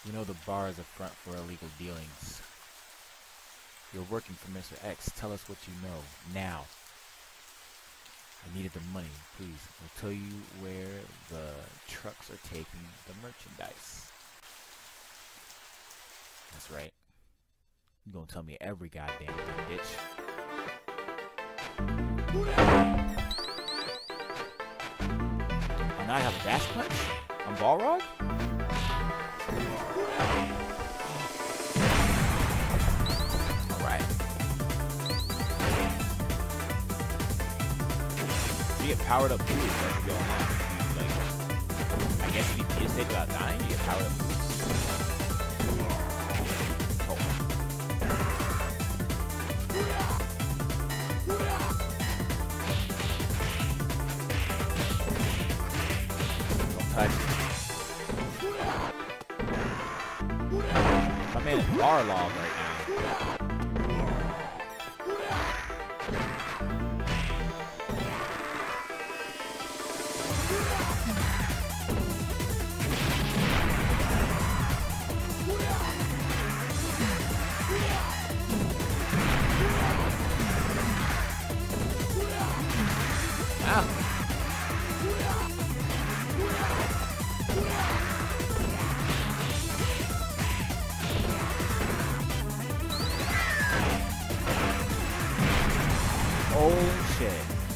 You know the bar is a front for illegal dealings. You're working for Mr. X. Tell us what you know. Now. I needed the money. Please. I'll tell you where the trucks are taking the merchandise. That's right. You're gonna tell me every goddamn thing, bitch. Oh, now I have a dash punch? I'm Balrog? Alright. You get powered up too as you go along. Like, I guess if you beat a stage without dying, you get powered up. Oh. Don't touch it. My man is Barlog right now. Oh shit.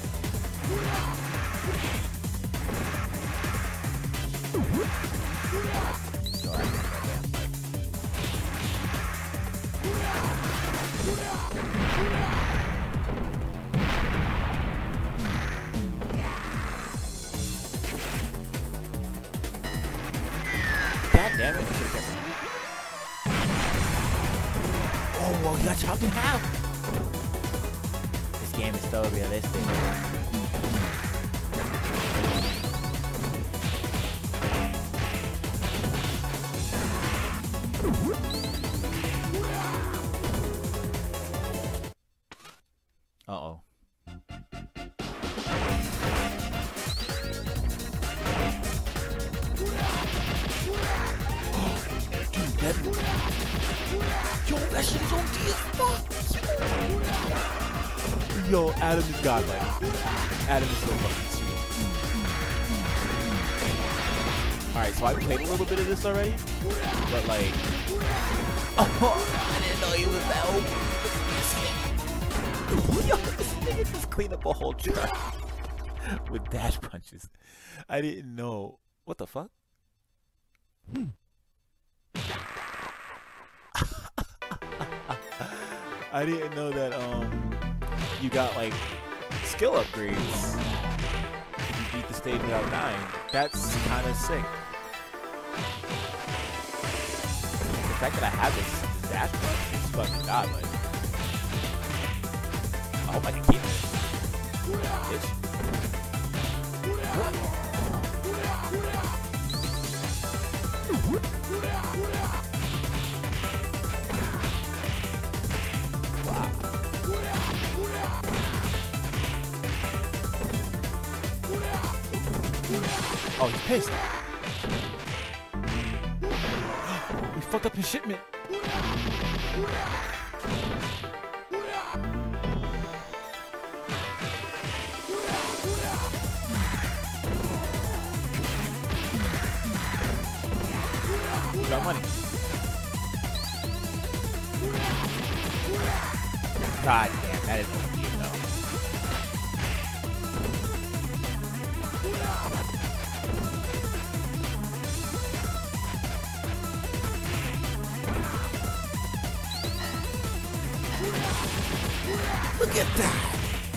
God damn it. Oh, well, he got chopped in half. This game is so realistic. Uh-oh. Yo, that shit is OP as fuck. Yo, Adam is godlike. Adam is so fucking sweet. Alright, so I played a little bit of this already, but like, oh, I didn't know he was that OP. Yo, this nigga just cleaned up a whole truck with dash punches. I didn't know. What the fuck? I didn't know that you got like skill upgrades if you beat the stage without dying. That's kind of sick. The fact that I have this dash punch is fucking godlike. I hope I can keep it. Bitch. Oh, he's pissed. We fucked up his shipment. We got money. God damn, that is OP though. Look at that!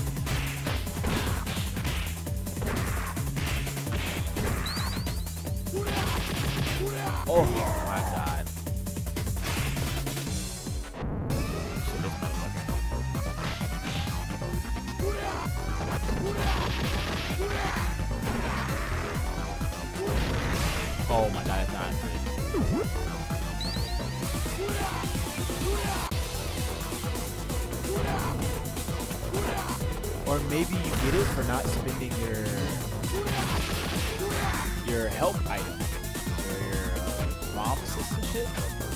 Oh my god. So this motherfucker. Oh my god, it's not good. Or maybe you get it for not spending your help item. Or your bomb assists and shit.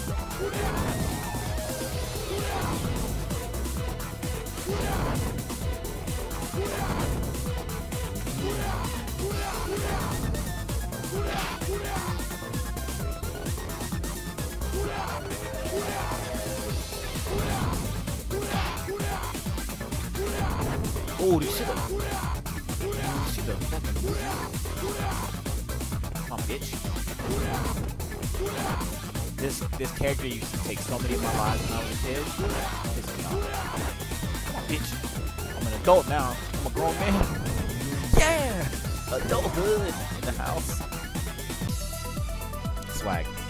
Oh, this shit. She the fucking. Come on, bitch. This character used to take so many of my lives when I was a kid. Piss me off. Come on, bitch. I'm an adult now. I'm a grown man. Yeah! Adulthood in the house. Swag.